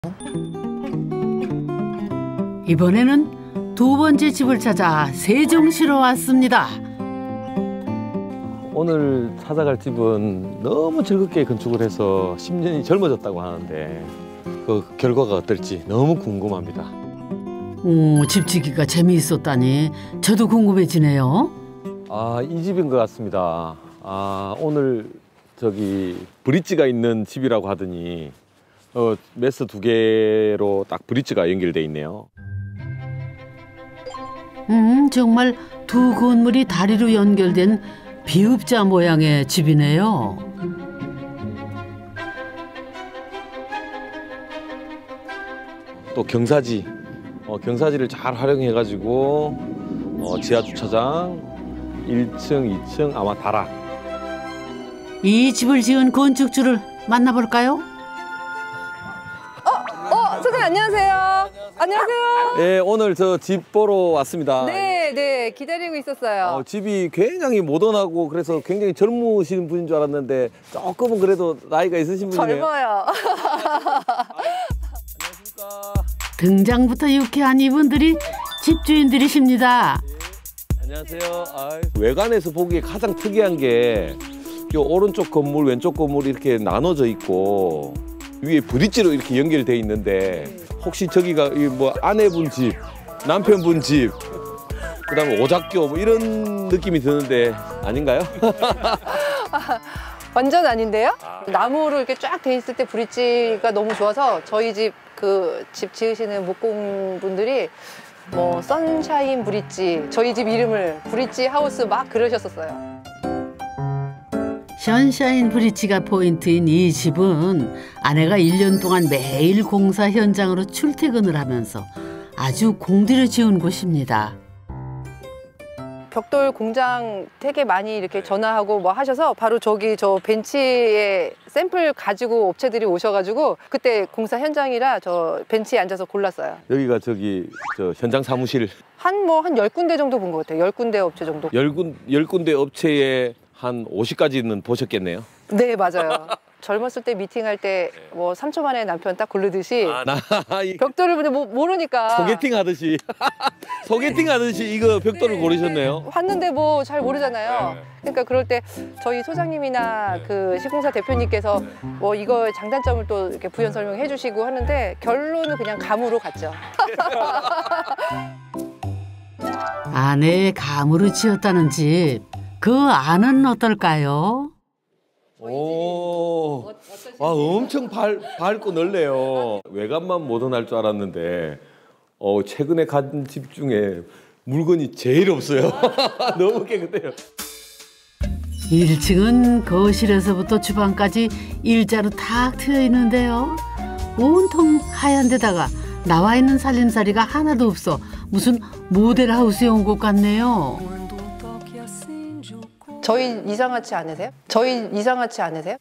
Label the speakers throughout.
Speaker 1: 이번에는 두 번째 집을 찾아 세종시로 왔습니다.
Speaker 2: 오늘 찾아갈 집은 너무 즐겁게 건축을 해서 10년이 젊어졌다고 하는데 그 결과가 어떨지 너무 궁금합니다.
Speaker 1: 오, 집 짓기가 재미있었다니 저도 궁금해지네요.
Speaker 2: 이 집인 것 같습니다. 오늘 저기 브릿지가 있는 집이라고 하더니 메스 2개로 딱 브릿지가 연결돼 있네요.
Speaker 1: 정말 두 건물이 다리로 연결된 비읍자 모양의 집이네요.
Speaker 2: 또 경사지, 경사지를 잘 활용해가지고 지하 주차장 1층, 2층 아마 다락.
Speaker 1: 이 집을 지은 건축주를 만나볼까요?
Speaker 3: 선생님 안녕하세요. 안녕하세요.
Speaker 2: 네, 오늘 저 집 보러 왔습니다.
Speaker 3: 네, 기다리고 있었어요.
Speaker 2: 집이 굉장히 모던하고 그래서 굉장히 젊으신 분인 줄 알았는데 조금은 그래도 나이가 있으신 분이네요.
Speaker 3: 젊어요.
Speaker 2: 안녕하십니까.
Speaker 1: 등장부터 유쾌한 이분들이 집주인들이십니다.
Speaker 2: 안녕하세요. 외관에서 보기에 가장 특이한 게 요 오른쪽 건물, 왼쪽 건물 이렇게 나눠져 있고 위에 브릿지로 이렇게 연결돼 있는데 혹시 저기가 뭐 아내분 집, 남편분 집, 그다음에 오작교 뭐 이런 느낌이 드는데 아닌가요?
Speaker 3: 완전 아닌데요? 나무로 이렇게 쫙 돼 있을 때 브릿지가 너무 좋아서 저희 집 집 지으시는 목공분들이 뭐 선샤인 브릿지, 저희 집 이름을 브릿지 하우스 막 그러셨었어요.
Speaker 1: 션샤인 브릿지가 포인트인 이 집은 아내가 1년 동안 매일 공사 현장으로 출퇴근을 하면서 아주 공들여 지은 곳입니다.
Speaker 3: 벽돌 공장 되게 많이 이렇게 전화하고 뭐 하셔서 바로 저기 저 벤치에 샘플 가지고 업체들이 오셔가지고 그때 공사 현장이라 저 벤치에 앉아서 골랐어요.
Speaker 2: 여기가 저기 저 현장 사무실
Speaker 3: 한 10군데 정도 본 것 같아요. 10군데 업체 정도.
Speaker 2: 10군데 업체에 한 50가지는 보셨겠네요.
Speaker 3: 네, 맞아요. 젊었을 때 미팅할 때 뭐 3초 만에 남편 딱 고르듯이 벽돌을 근데 모르니까
Speaker 2: 소개팅 하듯이 소개팅 하듯이 이거 벽돌을 고르셨네요.
Speaker 3: 왔는데 뭐 잘 모르잖아요. 그러니까 그럴 때 저희 소장님이나 그 시공사 대표님께서 뭐 이거 장단점을 또 이렇게 부연 설명해 주시고 하는데 결론은 그냥 감으로 갔죠.
Speaker 1: 아내의 감으로 지었다는 집, 그 안은 어떨까요?
Speaker 2: 오, 엄청 밝고 넓네요. 외관만 모던할 줄 알았는데 최근에 간 집 중에 물건이 제일 없어요. 너무 깨끗해요.
Speaker 1: 1층은 거실에서부터 주방까지 일자로 탁 트여 있는데요. 온통 하얀 데다가 나와 있는 살림살이가 하나도 없어 무슨 모델하우스에 온 것 같네요.
Speaker 3: 저희 이상하지 않으세요? 저희 이상하지 않으세요?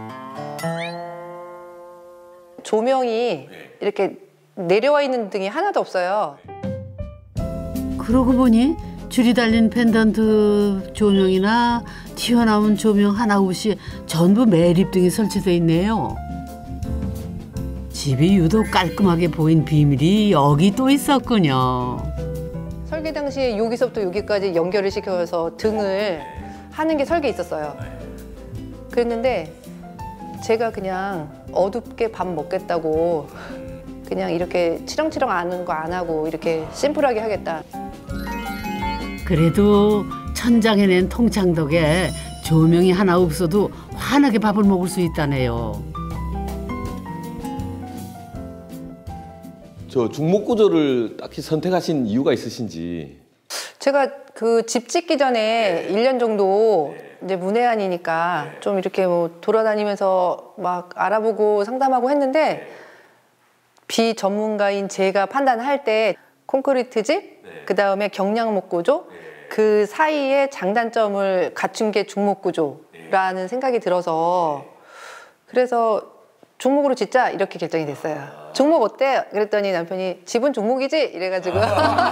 Speaker 3: 조명이 이렇게 내려와 있는 등이 하나도 없어요.
Speaker 1: 그러고 보니 줄이 달린 펜던트 조명이나 튀어나온 조명 하나 없이 전부 매립등이 설치되어 있네요. 집이 유독 깔끔하게 보인 비밀이 여기 또 있었군요.
Speaker 3: 설계 당시에 여기서부터 여기까지 연결을 시켜서 등을 하는 게 설계에 있었어요. 그랬는데 제가 그냥 어둡게 밥 먹겠다고 그냥 이렇게 치렁치렁 아는 거 안 하고 이렇게 심플하게 하겠다.
Speaker 1: 그래도 천장에 낸 통창 덕에 조명이 하나 없어도 환하게 밥을 먹을 수 있다네요.
Speaker 2: 저 중목 구조를 딱히 선택하신 이유가 있으신지.
Speaker 3: 제가 그 집 짓기 전에 1년 정도 이제 문외한이니까 좀 이렇게 뭐 돌아다니면서 막 알아보고 상담하고 했는데 비전문가인 제가 판단할 때 콘크리트 집, 그다음에 경량목 구조, 그 사이에 장단점을 갖춘 게 중목 구조라는 생각이 들어서 그래서 중목으로 짓자 이렇게 결정이 됐어요. 중목 어때? 그랬더니 남편이 집은 중목이지? 이래가지고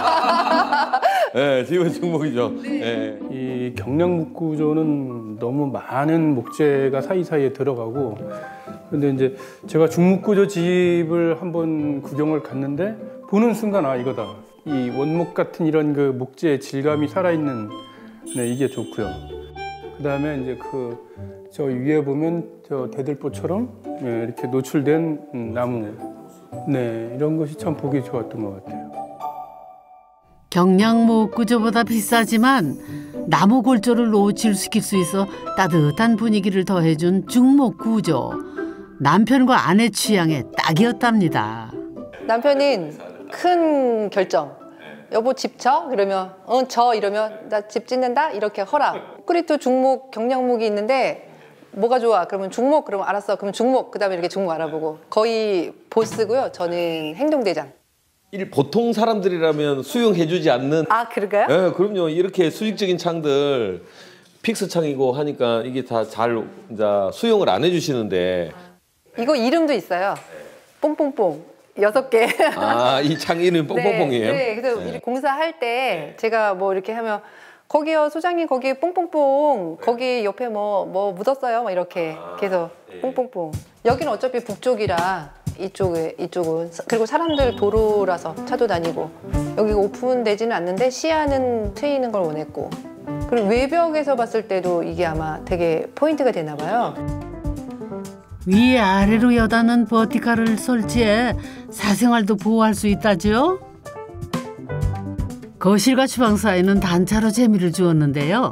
Speaker 2: 네, 집은 중목이죠. 네.
Speaker 4: 이 경량목 구조는 너무 많은 목재가 사이사이에 들어가고 근데 이제 제가 중목구조 집을 한번 구경을 갔는데 보는 순간 아 이거다. 이 원목 같은 이런 그 목재의 질감이 살아있는 네, 이게 좋고요. 그다음에 이제 저 위에 보면 저 대들보처럼 네, 이렇게 노출된 나무 네 이런 것이 참 보기 좋았던 것 같아요.
Speaker 1: 경량목 구조보다 비싸지만 나무 골조를 노출시킬 수 있어 따뜻한 분위기를 더해준 중목 구조. 남편과 아내 취향에 딱이었답니다.
Speaker 3: 남편은 큰 결정. 여보 집 져? 그러면 져 이러면 나 집 짓는다? 이렇게 허락. 콘크리트 중목, 경량목이 있는데 뭐가 좋아? 그러면 중목. 그러면 알았어. 그러면 중목. 그다음에 이렇게 중목 알아보고. 거의 보스고요. 저는 행동대장.
Speaker 2: 보통 사람들이라면 수용해주지 않는.
Speaker 3: 아 그럴까요?
Speaker 2: 네, 그럼요. 이렇게 수직적인 창들 픽스 창이고 하니까 이게 다 잘 수용을 안 해주시는데.
Speaker 3: 이거 이름도 있어요. 뽕뽕뽕 6개.
Speaker 2: 아, 이 창 이름 뽕뽕뽕이에요?
Speaker 3: 네, 그래서 네. 공사할 때 제가 뭐 이렇게 하면 거기요 소장님 거기 뽕뽕뽕 거기 옆에 뭐 묻었어요 막 이렇게 계속 뽕뽕뽕. 여기는 어차피 북쪽이라 이쪽은 그리고 사람들 도로라서 차도 다니고 여기가 오픈되지는 않는데 시야는 트이는 걸 원했고 그리고 외벽에서 봤을 때도 이게 아마 되게 포인트가 되나 봐요.
Speaker 1: 위에 아래로 여닫는 버티칼을 설치해 사생활도 보호할 수 있다죠. 거실과 주방 사이는 단차로 재미를 주었는데요.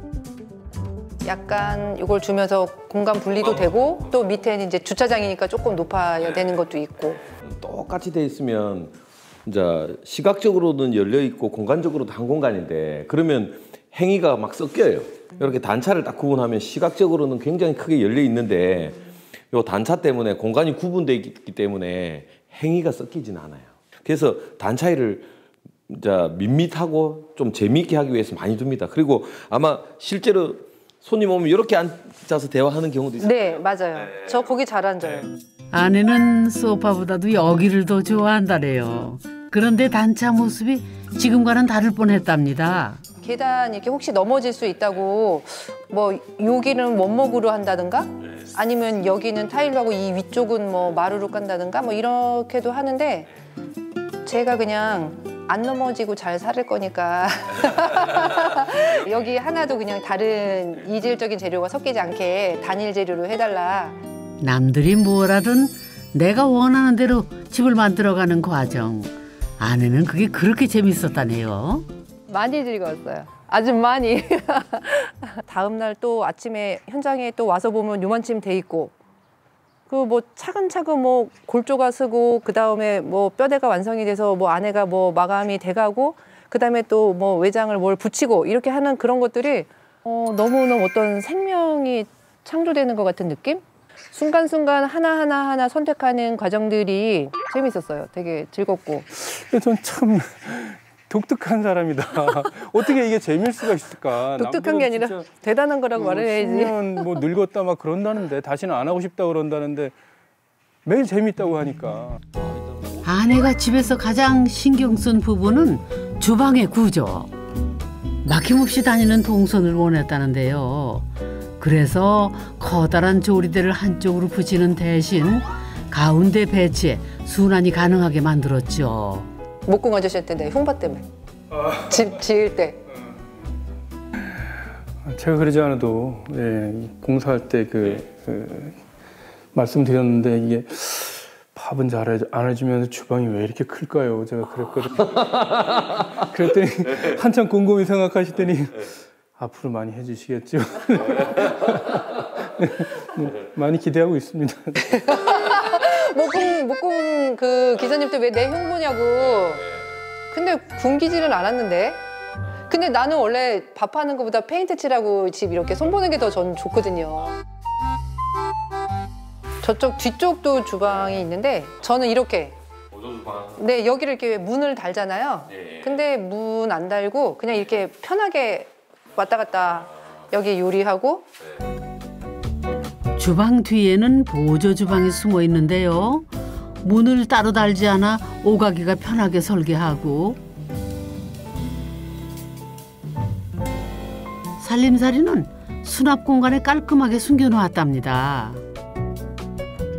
Speaker 3: 약간 이걸 주면서 공간 분리도 되고 또 밑에는 이제 주차장이니까 조금 높아야 되는 것도 있고.
Speaker 2: 똑같이 돼 있으면 이제 시각적으로는 열려 있고 공간적으로도 한 공간인데 그러면 행위가 막 섞여요. 이렇게 단차를 딱 구분하면 시각적으로는 굉장히 크게 열려 있는데 요 단차 때문에 공간이 구분되어 있기 때문에 행위가 섞이진 않아요. 그래서 단차이를 이제 밋밋하고 좀 재미있게 하기 위해서 많이 둡니다. 그리고 아마 실제로 손님 오면 이렇게 앉아서 대화하는 경우도 있어요.
Speaker 3: 네, 맞아요. 저 거기 잘 앉아요.
Speaker 1: 아내는 소파보다도 여기를 더 좋아한다래요. 그런데 단차 모습이 지금과는 다를 뻔했답니다.
Speaker 3: 계단 이렇게 혹시 넘어질 수 있다고 뭐 여기는 원목으로 한다든가 아니면 여기는 타일로 하고 이 위쪽은 뭐 마루로 깐다든가 뭐 이렇게도 하는데 제가 그냥 안 넘어지고 잘 살 거니까 여기 하나도 그냥 다른 이질적인 재료가 섞이지 않게 단일 재료로 해달라.
Speaker 1: 남들이 뭘 하든 내가 원하는 대로 집을 만들어가는 과정. 아내는 그게 그렇게 재밌었다네요.
Speaker 3: 많이 즐거웠어요. 아주 많이. 다음 날 또 아침에 현장에 또 와서 보면 요만큼 돼 있고 그 뭐 차근차근 뭐 골조가 쓰고 그 다음에 뭐 뼈대가 완성이 돼서 뭐 안에가 뭐 마감이 돼가고 그 다음에 또 뭐 외장을 뭘 붙이고 이렇게 하는 그런 것들이 너무너무 어떤 생명이 창조되는 것 같은 느낌? 순간순간 하나하나 선택하는 과정들이 재밌었어요. 되게 즐겁고.
Speaker 4: 전 참 독특한 사람이다. 어떻게 이게 재미일 수가 있을까?
Speaker 3: 독특한 게 아니라 대단한 거라고 말을 해야지.
Speaker 4: 10년 뭐 늙었다 막 그런다는데 다시는 안 하고 싶다 그런다는데 매일 재밌다고 하니까.
Speaker 1: 아내가 집에서 가장 신경 쓴 부분은 주방의 구조. 막힘없이 다니는 동선을 원했다는데요. 그래서 커다란 조리대를 한쪽으로 붙이는 대신 가운데 배치해 순환이 가능하게 만들었죠.
Speaker 3: 목공 아저씨 할 때 내 흉봐 때문에 집 지을 때
Speaker 4: 제가 그러지 않아도 공사할 때 말씀드렸는데 이게 밥은 잘 안 해주면서 주방이 왜 이렇게 클까요? 제가 그랬거든요. 그랬더니 한참 곰곰이 생각하시더니 앞으로 많이 해주시겠죠. 많이 기대하고 있습니다.
Speaker 3: 목공 그 기사님도 왜 내 흉보냐고. 근데 굶기지는 않았는데. 근데 나는 원래 밥하는 것보다 페인트 칠하고 집 이렇게 손보는 게 더 전 좋거든요. 저쪽 뒤쪽도 주방이 있는데 저는 이렇게 네 여기를 이렇게 문을 달잖아요. 근데 문 안 달고 그냥 이렇게 편하게 왔다 갔다 여기 요리하고
Speaker 1: 주방 뒤에는 보조 주방이 숨어 있는데요. 문을 따로 달지 않아 오가기가 편하게 설계하고 살림살이는 수납 공간에 깔끔하게 숨겨놓았답니다.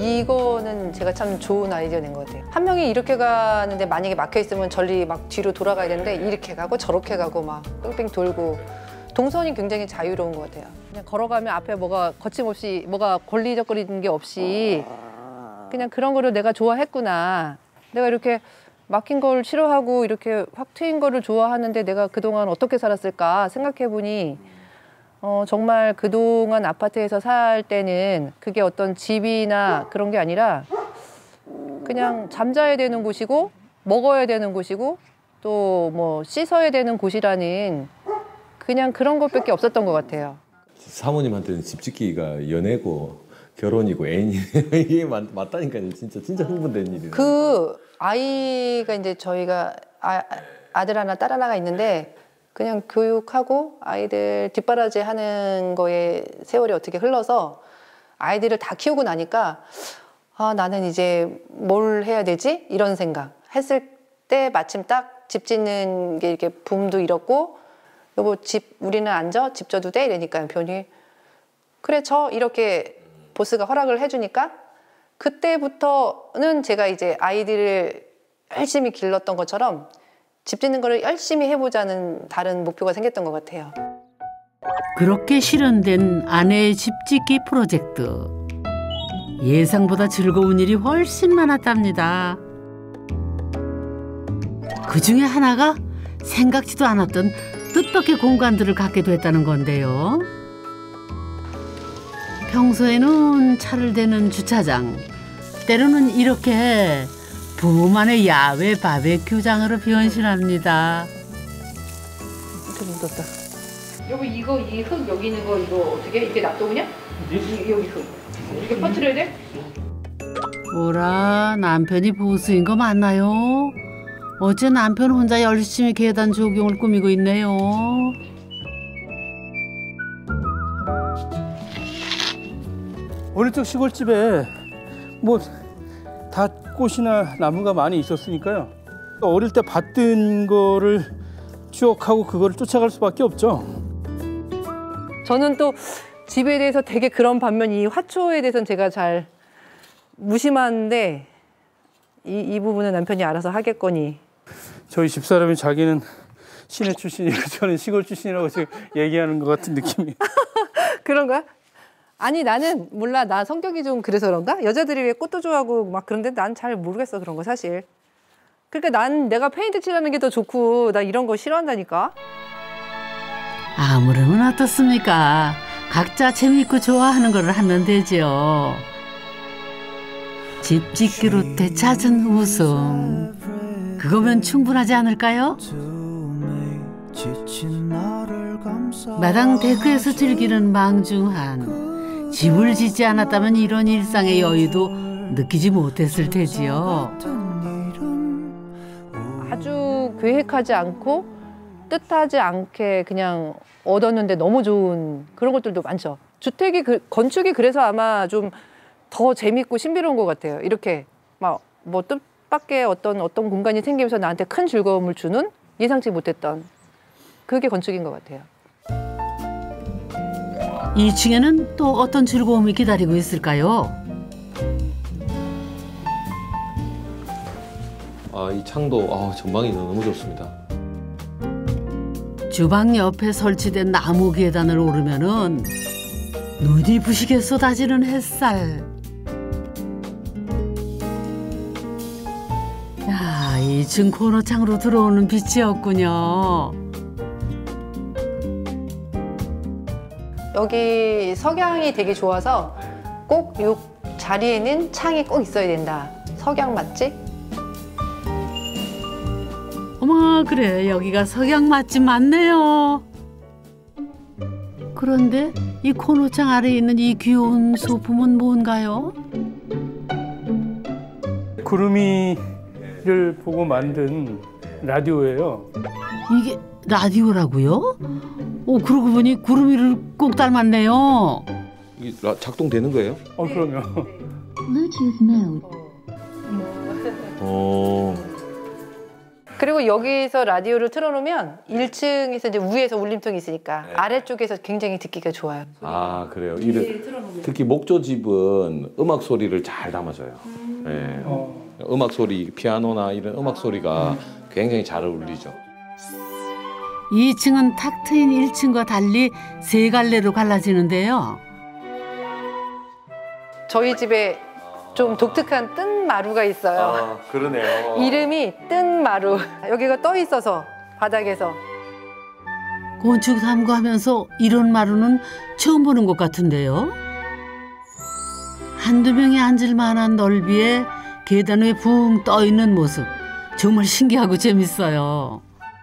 Speaker 3: 이거는 제가 참 좋은 아이디어 낸 것 같아요. 한 명이 이렇게 가는데 만약에 막혀 있으면 전리 막 뒤로 돌아가야 되는데 이렇게 가고 저렇게 가고 막 뺑뺑 돌고 동선이 굉장히 자유로운 것 같아요. 그냥 걸어가면 앞에 뭐가 거침없이 뭐가 걸리적거리는 게 없이 그냥 그런 거를 내가 좋아했구나. 내가 이렇게 막힌 걸 싫어하고 이렇게 확 트인 거를 좋아하는데 내가 그동안 어떻게 살았을까 생각해보니 정말 그동안 아파트에서 살 때는 그게 어떤 집이나 그런 게 아니라 그냥 잠자야 되는 곳이고 먹어야 되는 곳이고 또 뭐 씻어야 되는 곳이라는 그냥 그런 것밖에 없었던 것 같아요.
Speaker 2: 사모님한테는 집 짓기가 연애고 결혼이고 애인이 이게 맞다니까요. 진짜 흥분된 일이에요.
Speaker 3: 그 아이가 이제 저희가 아들 하나 딸 하나가 있는데 그냥 교육하고 아이들 뒷바라지 하는 거에 세월이 어떻게 흘러서 아이들을 다 키우고 나니까 아, 나는 이제 뭘 해야 되지? 이런 생각 했을 때 마침 딱 집 짓는 게 이렇게 붐도 일었고 여보 집 우리는 앉아? 집 져도 돼? 이러니까 변이 그래 저 이렇게 보스가 허락을 해주니까 그때부터는 제가 이제 아이들을 열심히 길렀던 것처럼 집 짓는 거를 열심히 해보자는 다른 목표가 생겼던 것 같아요.
Speaker 1: 그렇게 실현된 아내의 집 짓기 프로젝트. 예상보다 즐거운 일이 훨씬 많았답니다. 그 중에 하나가 생각지도 않았던 뜻밖의 공간들을 갖게 됐다는 건데요. 평소에는 차를 대는 주차장, 때로는 이렇게 부부만의 야외 바베큐장으로 변신합니다.
Speaker 3: 좀 묻었다. 여보 이거 이 흙 여기 있는 거 이거 어떻게 이렇게 놔두냐? 여기 흙 이렇게 퍼뜨려야 돼?
Speaker 1: 뭐라 남편이 보수인 거 맞나요? 어째 남편 혼자 열심히 계단 조경을 꾸미고 있네요.
Speaker 4: 어릴 적 시골집에 뭐 다 꽃이나 나무가 많이 있었으니까요. 어릴 때 봤던 거를 추억하고 그거를 쫓아갈 수밖에 없죠.
Speaker 3: 저는 또 집에 대해서 되게 그런 반면 이 화초에 대해서는 제가 잘 무심한데 이 부분은 남편이 알아서 하겠거니.
Speaker 4: 저희 집사람이 자기는 시내 출신이고 저는 시골 출신이라고 지금 얘기하는 것 같은 느낌이.
Speaker 3: 그런가? 아니 나는 몰라 나 성격이 좀 그래서 그런가? 여자들이 왜 꽃도 좋아하고 막 그런데 난 잘 모르겠어 그런 거 사실. 그러니까 난 내가 페인트 칠하는 게 더 좋고 나 이런 거 싫어한다니까.
Speaker 1: 아무렴은 어떻습니까? 각자 재미있고 좋아하는 걸 하면 되죠. 집 짓기로 되찾은 웃음. 그거면 충분하지 않을까요? 마당 데크에서 즐기는 망중한. 집을 짓지 않았다면 이런 일상의 여유도 느끼지 못했을 테지요.
Speaker 3: 아주 계획하지 않고 뜻하지 않게 그냥 얻었는데 너무 좋은 그런 것들도 많죠. 주택이 건축이 그래서 아마 좀 더 재밌고 신비로운 것 같아요. 이렇게 막 뭐 뜻밖의 어떤 공간이 생기면서 나한테 큰 즐거움을 주는 예상치 못했던 그게 건축인 것 같아요.
Speaker 1: 2층에는 또 어떤 즐거움이 기다리고 있을까요?
Speaker 2: 이 창도 전망이 너무 좋습니다.
Speaker 1: 주방 옆에 설치된 나무 계단을 오르면은 눈이 부시게 쏟아지는 햇살. 야, 2층 코너창으로 들어오는 빛이었군요.
Speaker 3: 여기 석양이 되게 좋아서 꼭 이 자리에는 창이 꼭 있어야 된다. 석양 맞지?
Speaker 1: 어머, 그래, 여기가 석양 맛집 맞네요. 그런데 이 코너창 아래에 있는 이 귀여운 소품은 뭔가요?
Speaker 4: 구름이를 보고 만든 라디오예요.
Speaker 1: 이게 라디오라고요? 그러고 보니 구름이를 꼭 닮았네요.
Speaker 2: 이게 작동되는 거예요?
Speaker 4: 그럼요.
Speaker 3: 그리고 여기서 라디오를 틀어놓으면 1층에서 이제 위에서 울림통이 있으니까 아래쪽에서 굉장히 듣기가 좋아요.
Speaker 2: 아 그래요. 특히 목조집은 음악 소리를 잘 담아줘요. 네. 음악 소리, 피아노나 이런 음악 소리가 굉장히 잘 어울리죠.
Speaker 1: 2층은 탁 트인 1층과 달리 세 갈래로 갈라지는데요.
Speaker 3: 저희 집에 좀 독특한 뜬 마루가 있어요.
Speaker 2: 아 그러네요.
Speaker 3: 이름이 뜬 마루. 여기가 떠 있어서 바닥에서.
Speaker 1: 건축 탐구하면서 이런 마루는 처음 보는 것 같은데요. 한두 명이 앉을 만한 넓이에 계단 위에 붕 떠 있는 모습. 정말 신기하고 재밌어요.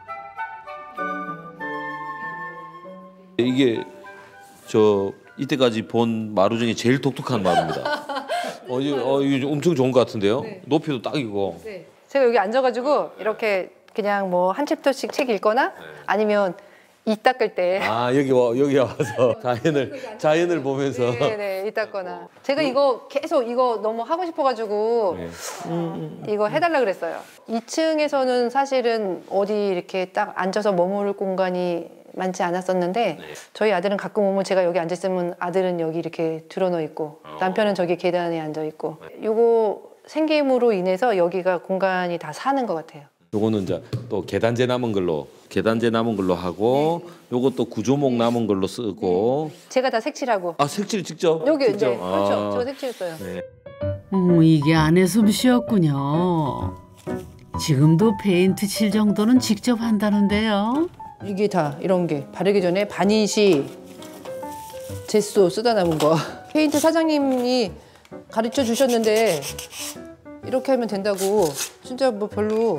Speaker 2: 이게 저 이때까지 본 마루 중에 제일 독특한 마루입니다. 이거 엄청 좋은 것 같은데요.
Speaker 3: 네.
Speaker 2: 높이도 딱이고.
Speaker 3: 네. 제가 여기 앉아가지고 이렇게 그냥 뭐 한 챕터씩 책 읽거나 아니면 이 닦을 때.
Speaker 2: 아 여기 와서 자연을 보면서.
Speaker 3: 네네, 이 닦거나. 제가 이거 계속 이거 너무 하고 싶어가지고 이거 해달라 그랬어요. 2층에서는 사실은 어디 이렇게 딱 앉아서 머무를 공간이 많지 않았었는데 저희 아들은 가끔 오면 제가 여기 앉아있으면 아들은 여기 이렇게 들어놓여 있고 남편은 저기 계단에 앉아있고 요거 생김으로 인해서 여기가 공간이 다 사는 것 같아요.
Speaker 2: 요거는 이제 또 계단재 남은 걸로 하고 요것도 구조목 남은 걸로 쓰고
Speaker 3: 제가 다 색칠하고.
Speaker 2: 아 색칠 직접?
Speaker 3: 여기
Speaker 2: 직접?
Speaker 3: 네, 그렇죠. 저 색칠했어요.
Speaker 2: 네.
Speaker 1: 이게 안에 솜씨였군요. 지금도 페인트 칠 정도는 직접 한다는데요.
Speaker 3: 이게 다 이런 게 바르기 전에 바니시 제소 쓰다 남은 거. 페인트 사장님이 가르쳐 주셨는데 이렇게 하면 된다고. 진짜 뭐 별로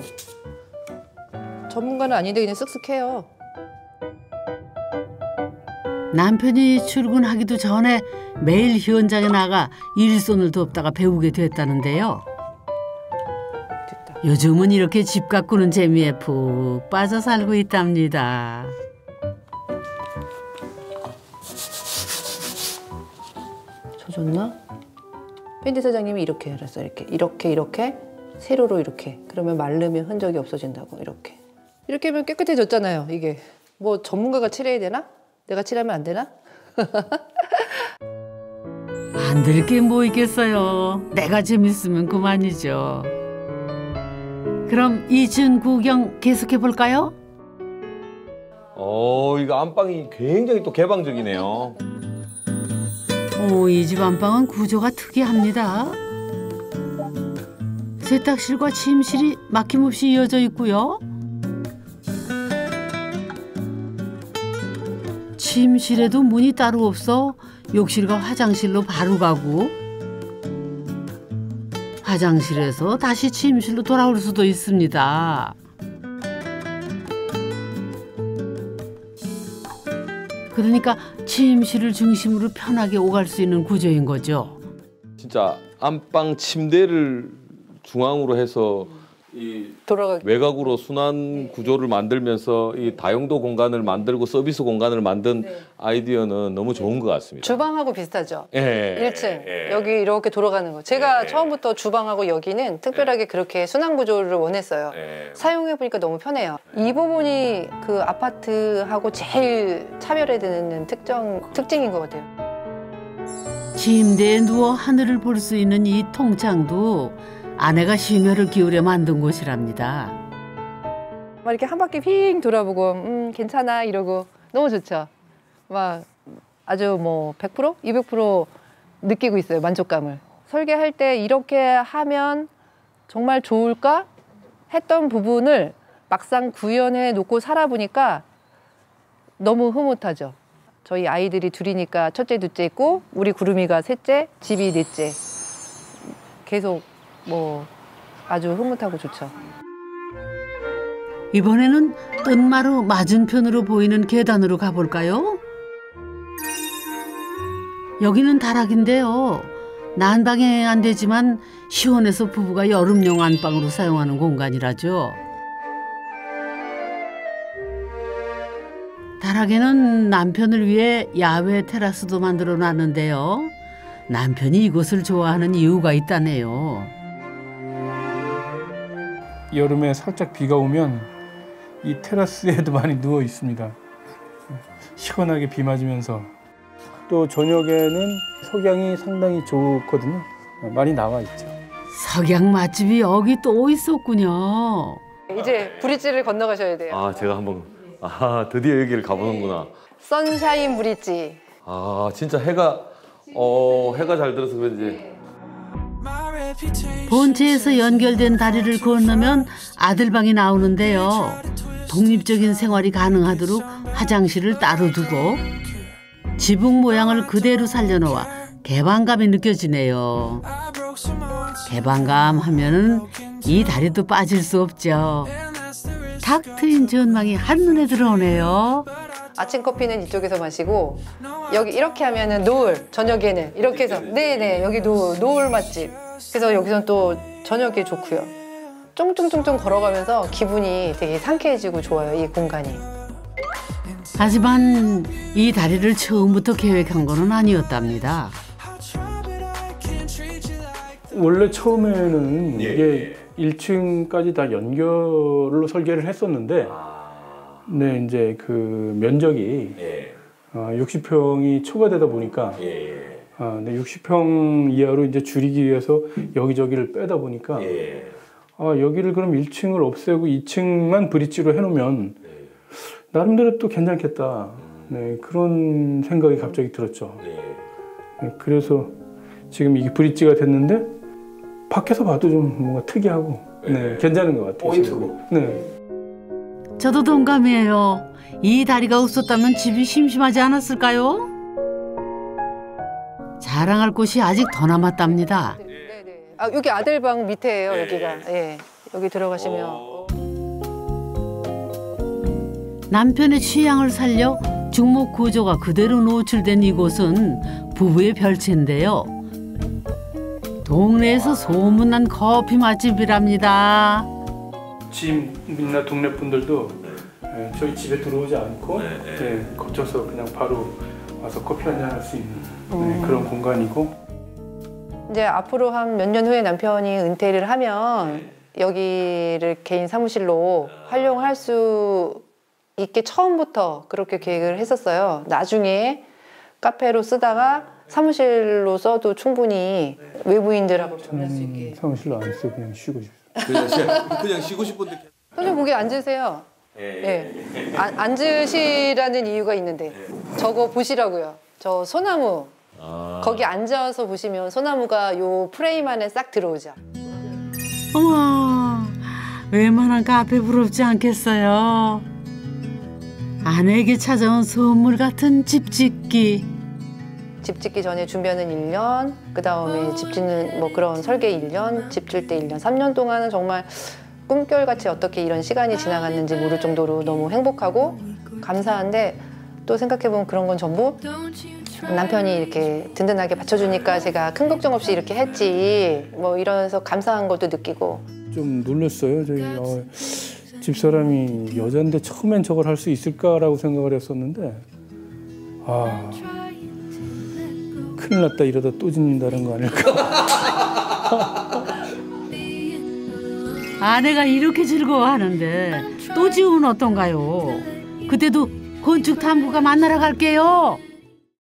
Speaker 3: 전문가는 아닌데 그냥 쓱쓱해요.
Speaker 1: 남편이 출근하기도 전에 매일 현장에 나가 일손을 돕다가 배우게 됐다는데요.
Speaker 3: 됐다.
Speaker 1: 요즘은 이렇게 집 가꾸는 재미에 푹 빠져 살고 있답니다.
Speaker 3: 젖었나? 페인트 사장님이 이렇게 알았어. 이렇게 세로로 이렇게. 그러면 마르면 흔적이 없어진다고. 이렇게 하면 깨끗해졌잖아요. 이게 뭐 전문가가 칠해야 되나? 내가 칠하면 안 되나?
Speaker 1: 안 될 게 뭐 있겠어요. 내가 재밌으면 그만이죠. 그럼 이준 구경 계속해 볼까요?
Speaker 2: 이거 안방이 굉장히 또 개방적이네요.
Speaker 1: 이 집 안방은 구조가 특이합니다. 세탁실과 침실이 막힘없이 이어져 있고요. 침실에도 문이 따로 없어 욕실과 화장실로 바로 가고 화장실에서 다시 침실로 돌아올 수도 있습니다. 그러니까 침실을 중심으로 편하게 오갈 수 있는 구조인 거죠.
Speaker 2: 진짜 안방 침대를 중앙으로 해서 이
Speaker 3: 돌아가기.
Speaker 2: 외곽으로 순환 구조를 만들면서 이 다용도 공간을 만들고 서비스 공간을 만든 아이디어는 너무 좋은 것 같습니다.
Speaker 3: 주방하고 비슷하죠?
Speaker 2: 예,
Speaker 3: 1층.
Speaker 2: 예.
Speaker 3: 여기 이렇게 돌아가는 거. 제가
Speaker 2: 예.
Speaker 3: 처음부터 주방하고 여기는 특별하게 그렇게 순환 구조를 원했어요.
Speaker 2: 예.
Speaker 3: 사용해보니까 너무 편해요. 이 부분이 그 아파트하고 제일 차별화되는 특징인 것 같아요.
Speaker 1: 침대에 누워 하늘을 볼 수 있는 이 통창도 아내가 심혈을 기울여 만든 곳이랍니다.
Speaker 3: 막 이렇게 한 바퀴 휙 돌아보고 괜찮아 이러고 너무 좋죠. 막 아주 뭐 100%? 200% 느끼고 있어요. 만족감을. 설계할 때 이렇게 하면 정말 좋을까 했던 부분을 막상 구현해 놓고 살아보니까 너무 흐뭇하죠. 저희 아이들이 둘이니까 첫째, 둘째 있고 우리 구름이가 셋째, 집이 넷째. 계속 뭐 아주 흐뭇하고 좋죠.
Speaker 1: 이번에는 뜬마루 맞은편으로 보이는 계단으로 가볼까요? 여기는 다락인데요. 난방에 안 되지만 시원해서 부부가 여름용 안방으로 사용하는 공간이라죠. 다락에는 남편을 위해 야외 테라스도 만들어 놨는데요. 남편이 이곳을 좋아하는 이유가 있다네요.
Speaker 4: 여름에 살짝 비가 오면 이 테라스에도 많이 누워 있습니다. 시원하게 비 맞으면서. 또 저녁에는 석양이 상당히 좋거든요. 많이 나와 있죠.
Speaker 1: 석양 맛집이 여기 또 있었군요.
Speaker 3: 이제 브릿지를 건너가셔야 돼요.
Speaker 2: 아, 제가 한번 드디어 여기를 가보는구나.
Speaker 3: 선샤인 브릿지.
Speaker 2: 아, 진짜 해가 잘 들어서 그런지.
Speaker 1: 본체에서 연결된 다리를 건너면 아들방이 나오는데요. 독립적인 생활이 가능하도록 화장실을 따로 두고 지붕 모양을 그대로 살려놓아 개방감이 느껴지네요. 개방감 하면은 이 다리도 빠질 수 없죠. 탁 트인 전망이 한눈에 들어오네요.
Speaker 3: 아침 커피는 이쪽에서 마시고 여기 이렇게 하면은 노을, 저녁에는 이렇게 해서 네네 여기 노을 맛집. 그래서 여기서는 또 저녁에 좋고요. 쫑쫑쫑쫑 걸어가면서 기분이 되게 상쾌해지고 좋아요, 이 공간이.
Speaker 1: 하지만 이 다리를 처음부터 계획한 건 아니었답니다.
Speaker 4: 원래 처음에는 이게 1층까지 다 연결로 설계를 했었는데 네, 이제 그 면적이 60평이 초과되다 보니까 네, 60평 이하로 이제 줄이기 위해서 여기저기를 빼다 보니까 여기를 그럼 1층을 없애고 2층만 브릿지로 해놓으면 나름대로 또 괜찮겠다. 네, 그런 생각이 갑자기 들었죠. 네, 그래서 지금 이게 브릿지가 됐는데 밖에서 봐도 좀 뭔가 특이하고 네, 괜찮은 것 같아요.
Speaker 2: 포인트고.
Speaker 4: 네.
Speaker 1: 저도 동감이에요. 이 다리가 없었다면 집이 심심하지 않았을까요? 자랑할 곳이 아직 더 남았답니다.
Speaker 3: 네네. 아, 여기 아들방 밑에예요, 여기가. 예. 여기 들어가시면.
Speaker 1: 남편의 취향을 살려 중목 구조가 그대로 노출된 이곳은 부부의 별채인데요. 동네에서 소문난 커피 맛집이랍니다.
Speaker 4: 지인이나 동네 분들도 저희 집에 들어오지 않고 거쳐서 그냥 바로 와서 커피 한잔 할 수 있는 그런 공간이고.
Speaker 3: 이제 앞으로 한 몇 년 후에 남편이 은퇴를 하면 여기를 개인 사무실로 활용할 수 있게 처음부터 그렇게 계획을 했었어요. 나중에 카페로 쓰다가 사무실로 써도 충분히 외부인들하고 접할 수 있게.
Speaker 4: 사무실로 안 쓰고 그냥 쉬고 싶어요.
Speaker 2: 그냥 쉬고 싶은데.
Speaker 3: 선생님 거기 앉으세요. 앉으시라는 이유가 있는데 저거 보시라고요. 저 소나무. 거기 앉아서 보시면 소나무가 요 프레임 안에 싹 들어오죠.
Speaker 1: 어머, 웬만한 카페 부럽지 않겠어요. 아내에게 찾아온 선물 같은 집 짓기.
Speaker 3: 집 짓기 전에 준비하는 1년, 그 다음에 집 짓는 뭐 그런 설계 1년, 집 질 때 1년, 3년 동안은 정말 꿈결같이 어떻게 이런 시간이 지나갔는지 모를 정도로 너무 행복하고 감사한데 또 생각해보면 그런 건 전부 남편이 이렇게 든든하게 받쳐주니까 제가 큰 걱정 없이 이렇게 했지 뭐 이러면서 감사한 것도 느끼고.
Speaker 4: 좀 놀랐어요. 저희 집사람이 여잔데 처음엔 저걸 할 수 있을까라고 생각을 했었는데 큰일 났다 이러다 또 짓는다는 거 아닐까.
Speaker 1: 아내가 이렇게 즐거워하는데 또 지우면 어떤가요? 그때도 건축 탐구가 만나러 갈게요.